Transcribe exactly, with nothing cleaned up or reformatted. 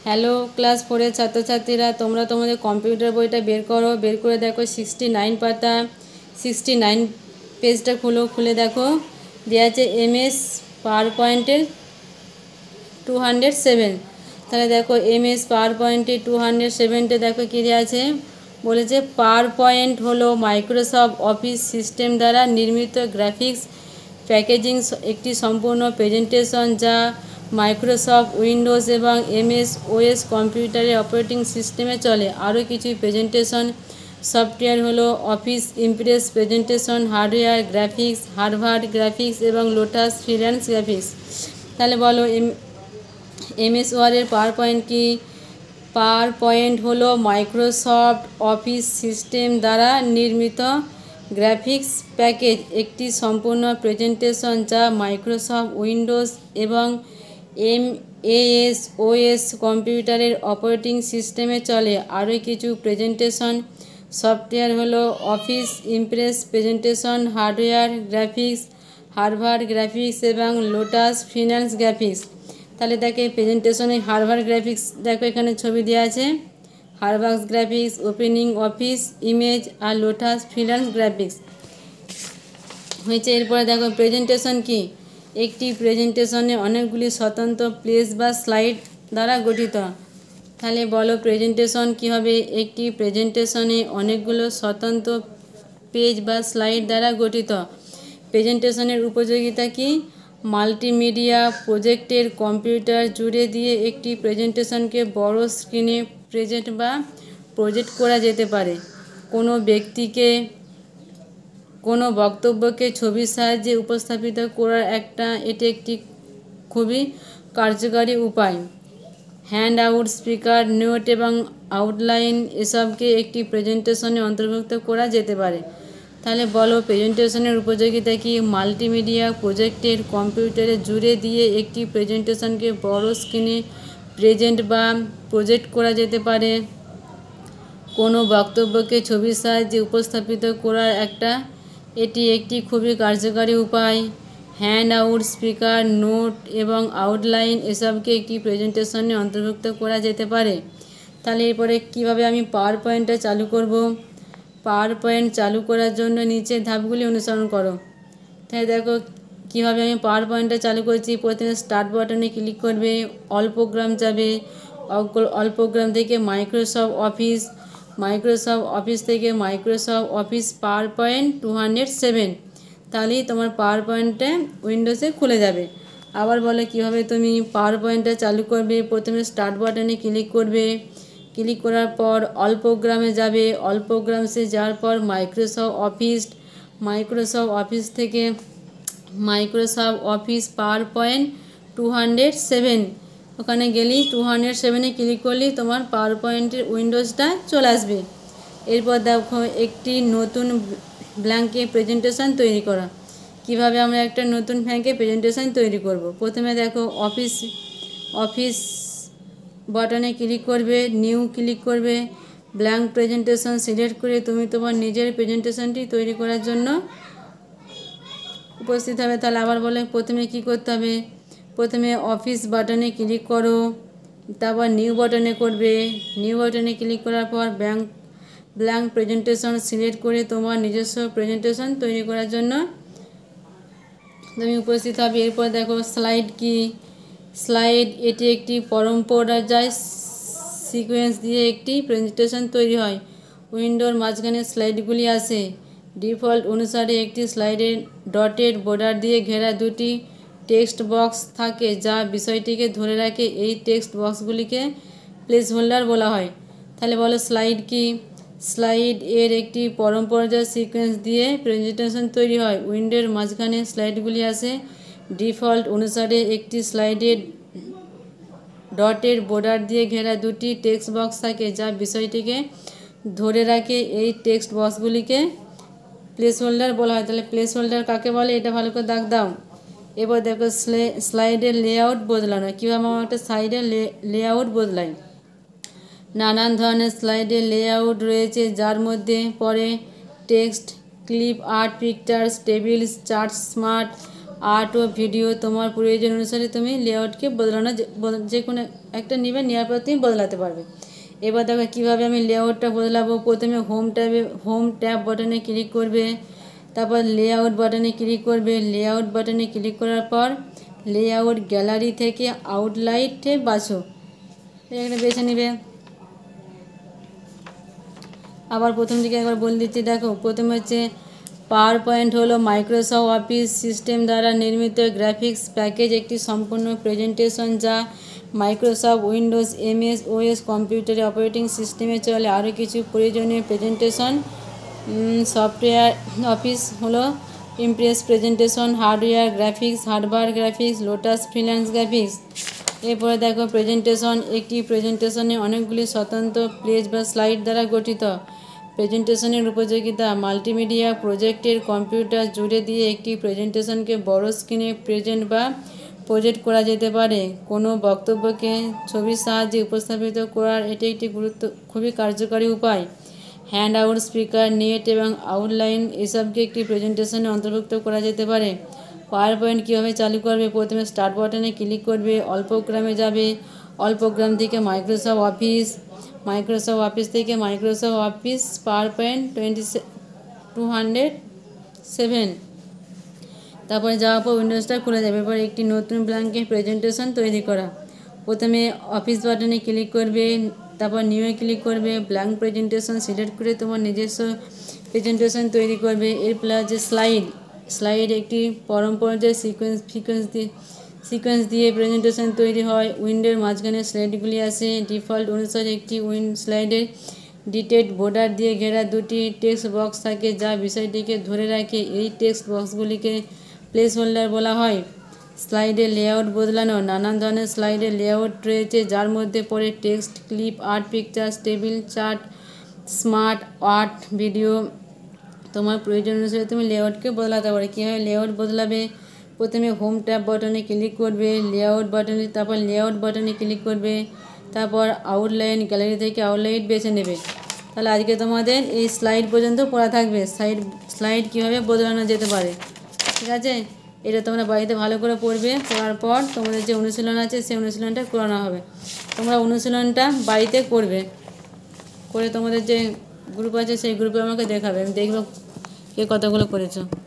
Hello class ফোরের ছাত্রছাত্রীরা, তোমরা তোমাদের কম্পিউটার বইটা বের করো। বের করে দেখো সিক্সটি নাইন পাতা, সিক্সটি নাইন পেজটা খুলো। খুলে দেখো দেওয়া আছে এম এস পাওয়ার পয়েন্টের টু হান্ড্রেড সেভেন। তাহলে দেখো এম এস পাওয়ার পয়েন্টের টু হান্ড্রেড সেভেনটে দেখো কী দেওয়া আছে, বলেছে পাওয়ার পয়েন্ট হলো মাইক্রোসফট অফিস সিস্টেম দ্বারা নির্মিত গ্রাফিক্স প্যাকেজিং একটি সম্পূর্ণ প্রেজেন্টেশন যা মাইক্রোসফট উইন্ডোজ এবং এমএস ওএস কম্পিউটারের অপারেটিং সিস্টেমে চলে। আরও কিছু প্রেজেন্টেশন সফটওয়্যার হলো Office Impress presentation, hardware graphics, Harvard Graphics এবং লোটাস ফ্রিল্যান্স গ্রাফিক্স। তাহলে বলো এম এমএস ওয়ার্ডের পাওয়ার পয়েন্ট কি? পাওয়ার পয়েন্ট হলো মাইক্রোসফট অফিস সিস্টেম দ্বারা নির্মিত গ্রাফিক্স প্যাকেজ একটি সম্পূর্ণ প্রেজেন্টেশন যা মাইক্রোসফট উইন্ডোজ এবং এম এস ওএস কম্পিউটারের অপারেটিং সিস্টেমে চলে। আরও কিছু প্রেজেন্টেশন সফটওয়্যার হলো Office Impress presentation, hardware graphics, Harvard Graphics এবং লোটাস ফিনান্স গ্রাফিক্স। তাহলে দেখে প্রেজেন্টেশনে হার্ভার্ড গ্রাফিক্স দেখো এখানে ছবি দেওয়া আছে, Harvard Graphics, opening Office image আর লোটাস ফিনান্স গ্রাফিক্স হয়েছে। এরপরে দেখো প্রেজেন্টেশন কি? একটি প্রেজেন্টেশনে অনেকগুলি স্বতন্ত্র প্লেস বা স্লাইড দ্বারা গঠিত। তাহলে বলো প্রেজেন্টেশন কী হবে? একটি প্রেজেন্টেশনে অনেকগুলো স্বতন্ত্র পেজ বা স্লাইড দ্বারা গঠিত। প্রেজেন্টেশনের উপযোগিতা কি? মাল্টিমিডিয়া প্রজেক্টের কম্পিউটার জুড়ে দিয়ে একটি প্রেজেন্টেশনকে বড় স্ক্রিনে প্রেজেন্ট বা প্রজেক্ট করা যেতে পারে। কোনো ব্যক্তিকে কোনো বক্তব্যকে ছবির সাহায্যে উপস্থাপিত করার একটা এটি একটি খুবই কার্যকারী উপায়। হ্যান্ড আউট, স্পিকার নোট এবং আউটলাইন এসবকে একটি প্রেজেন্টেশনে অন্তর্ভুক্ত করা যেতে পারে। তাহলে বলো প্রেজেন্টেশনের উপযোগিতা কি? মাল্টিমিডিয়া প্রজেক্টের কম্পিউটারে জুড়ে দিয়ে একটি প্রেজেন্টেশনকে বড় স্ক্রিনে প্রেজেন্ট বা প্রজেক্ট করা যেতে পারে। কোনো বক্তব্যকে ছবির সাহায্যে উপস্থাপিত করার একটা এটি একটি খুবই কার্যকারী উপায়। হ্যান্ড আউট, স্পিকার নোট এবং আউটলাইন এসবকে একটি প্রেজেন্টেশনে অন্তর্ভুক্ত করা যেতে পারে। তাহলে এরপরে কীভাবে আমি পাওয়ার পয়েন্টটা চালু করব? পাওয়ার পয়েন্ট চালু করার জন্য নিচের ধাপগুলি অনুসরণ করো। তাহলে দেখো কীভাবে আমি পাওয়ার পয়েন্টটা চালু করছি। প্রথমে স্টার্ট বাটনে ক্লিক করবে, অল প্রোগ্রাম যাবে, অল প্রোগ্রাম থেকে মাইক্রোসফট অফিস, মাইক্রোসফট অফিস থেকে Microsoft Office PowerPoint two hundred seven. তাহলেই তোমার পাওয়ার পয়েন্টটা উইন্ডোজে খুলে যাবে। আবার বলে কীভাবে তুমি পাওয়ার পয়েন্টটা চালু করবে। প্রথমে স্টার্ট বাটনে ক্লিক করবে, ক্লিক করার পর অল প্রোগ্রামে যাবে, অল প্রোগ্রামসে যাওয়ার পর মাইক্রোসফট অফিস, মাইক্রোসফট অফিস থেকে Microsoft Office PowerPoint two hundred seven ওখানে গেলেই টু হান্ড্রেড সেভেনে ক্লিক করলেই তোমার পাওয়ার পয়েন্টের উইন্ডোজটা চলে আসবে। এরপর দেখো একটি নতুন ব্ল্যাঙ্কে প্রেজেন্টেশন তৈরি করা। কিভাবে আমরা একটা নতুন ব্ল্যাঙ্কে প্রেজেন্টেশন তৈরি করব। প্রথমে দেখো অফিস অফিস বাটনে ক্লিক করবে, নিউ ক্লিক করবে, ব্ল্যাঙ্ক প্রেজেন্টেশন সিলেক্ট করে তুমি তোমার নিজের প্রেজেন্টেশনটি তৈরি করার জন্য উপস্থিত হবে। তাহলে আবার বলে প্রথমে কি করতে হবে। প্রথমে অফিস বাটনে ক্লিক করো, তারপর নিউ বাটনে করবে, নিউ বাটনে ক্লিক করার পর ব্ল্যাঙ্ক ব্ল্যাঙ্ক প্রেজেন্টেশন সিলেক্ট করে তোমার নিজস্ব প্রেজেন্টেশন তৈরি করার জন্য তুমি উপস্থিত হবে। এরপর দেখো স্লাইড কি? স্লাইড এটি একটি পরম্পরায় সিকোয়েন্স দিয়ে একটি প্রেজেন্টেশন তৈরি হয়। উইন্ডোর মাঝখানে স্লাইডগুলি আসে। ডিফল্ট অনুসারে একটি স্লাইডের ডটেড বর্ডার দিয়ে ঘেরা দুটি টেক্সট বক্স থাকে যা বিষয়টিকে ধরে রাখে। এই টেক্সট বক্সগুলিকে প্লেস হোল্ডার বলা হয়। তাহলে বলো স্লাইড কি? স্লাইড এর একটি পরম্পরায় সিকোয়েন্স দিয়ে প্রেজেন্টেশন তৈরি হয়। উইন্ডোর মাঝখানে স্লাইডগুলি আসে। ডিফল্ট অনুসারে একটি স্লাইডের ডটের বর্ডার দিয়ে ঘেরা দুটি টেক্সট বক্স থাকে যা বিষয়টিকে ধরে রাখে। এই টেক্সট বক্সগুলিকে প্লেস হোল্ডার বলা হয়। তাহলে প্লেস হোল্ডার কাকে বলে এটা ভালো করে দাগ দাও। এবার দেখো স্লাইডের লেআউট বদলানো। কীভাবে আমার একটা সাইডের লেআউট বদলাই। নানান ধরনের স্লাইডের লেআউট রয়েছে যার মধ্যে পড়ে text, clip art, pictures, tables, chart, smart art ও ভিডিও তোমার প্রয়োজন অনুসারে তুমি লেআউটকে বদলানো যে কোনো একটা নেবে, নেওয়ার পর তুমি বদলাতে পারবে। এবার দেখো কীভাবে আমি লেআউটটা বদলাবো। প্রথমে হোম ট্যাবে হোম ট্যাব বাটনে ক্লিক করবে, তারপর লেআউট বাটনে ক্লিক করবে। লেআউট বাটনে ক্লিক করার পর লেআউট গ্যালারি থেকে আউটলাইটে বাছো, এখানে বেছে নেবে। আবার প্রথম দিকে একবার বলে দিচ্ছি, দেখো প্রথমে হচ্ছে পাওয়ার পয়েন্ট হলো মাইক্রোসফট অফিস সিস্টেম দ্বারা নির্মিত গ্রাফিক্স প্যাকেজ, একটি সম্পূর্ণ প্রেজেন্টেশন যা মাইক্রোসফট উইন্ডোজ এমএস ওএস কম্পিউটারে অপারেটিং সিস্টেমে চলে। আরও কিছু প্রয়োজনীয় প্রেজেন্টেশন সফটওয়্যার অফিস হলো Impress presentation, hardware graphics, hardware graphics, Lotus Freelance Graphics. এরপরে দেখো প্রেজেন্টেশন, একটি প্রেজেন্টেশনে অনেকগুলি স্বতন্ত্র পেজ বা স্লাইড দ্বারা গঠিত। প্রেজেন্টেশনের উপযোগিতা, মাল্টিমিডিয়া প্রজেক্টের কম্পিউটার জুড়ে দিয়ে একটি প্রেজেন্টেশনকে বড় স্ক্রিনে প্রেজেন্ট বা প্রজেক্ট করা যেতে পারে। কোনো বক্তব্যকে ছবির সাহায্যে উপস্থাপিত করার এটি একটি গুরুত্ব খুবই কার্যকারী উপায়। হ্যান্ড আউট, স্পিকার, নেট এবং আউটলাইন এসবকে একটি প্রেজেন্টেশনে অন্তর্ভুক্ত করা যেতে পারে। পাওয়ার পয়েন্ট কীভাবে চালু করবে, প্রথমে স্টার্ট বাটনে ক্লিক করবে, অল প্রোগ্রামে যাবে, অল প্রোগ্রাম থেকে মাইক্রোসফট অফিস, মাইক্রোসফট অফিস থেকে Microsoft Office PowerPoint twenty two hundred seven, তারপরে যাওয়ার পর উইন্ডোজটা খুলে যাবে। এবার একটি নতুন ব্ল্যাঙ্কে প্রেজেন্টেশন তৈরি করা, প্রথমে অফিস বাটনে ক্লিক করবে, তারপর নিউ ক্লিক করবে, ব্ল্যাঙ্ক প্রেজেন্টেশন সিলেক্ট করে তোমার নিজস্ব প্রেজেন্টেশন তৈরি করবে। এরপর আছে স্লাইড, স্লাইড একটি পরম্পরায় সিকোয়েন্স ফিকোয়েন্স দিয়ে সিকোয়েন্স দিয়ে প্রেজেন্টেশন তৈরি হয়। উইন্ডোর মাঝখানে স্লাইডগুলি আসে, ডিফল্ট অনুসারে একটি উইন্ড স্লাইডের ডিটেড বর্ডার দিয়ে ঘেরা দুটি টেক্সট বক্স থাকে যা বিষয়টিকে ধরে রাখে। এই টেক্সট বক্সগুলিকে প্লেস হোল্ডার বলা হয়। স্লাইডের লেআউট বদলানো, নানান ধরনের স্লাইডের লেআউট রয়েছে যার মধ্যে পড়ে text, clip art, pictures, table, chart, smart art, video. তোমার প্রয়োজন অনুসারে তুমি লেআউটকে বদলাতে পারো। কীভাবে লেআউট বদলাবে, প্রথমে হোম ট্যাব বাটনে ক্লিক করবে, লেআউট বাটনে তারপর লেআউট বাটনে ক্লিক করবে, তারপর আউটলাইন গ্যালারি থেকে আউটলাইন বেছে নেবে। তাহলে আজকে তোমাদের এই স্লাইড পর্যন্ত পড়া থাকবে, স্লাইড স্লাইড কীভাবে বদলানো যেতে পারে। ঠিক আছে, এটা তোমরা বাড়িতে ভালো করে পড়বে, পড়ার পর তোমাদের যে অনুশীলন আছে সেই অনুশীলনটা করানো হবে। তোমরা অনুশীলনটা বাড়িতে করবে, করে তোমাদের যে গ্রুপ আছে সেই গ্রুপে আমাকে দেখাবে, আমি দেখব কে কতগুলো করেছো।